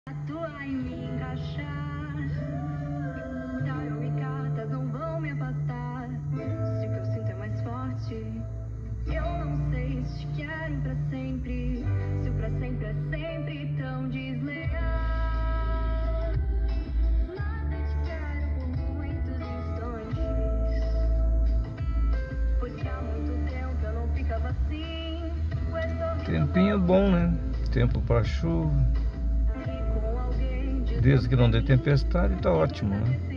Atuar em me encaixar. Tarô e cartas não vão me afastar. Se o que eu sinto é mais forte, eu não sei se te quero pra sempre. Se o pra sempre é sempre tão desleal. Mas eu te quero por muitos instantes, pois que há muito tempo eu não ficava assim. Tempinho bom, né? Tempo para chuva. Desde que não dê tempestade, tá ótimo, né?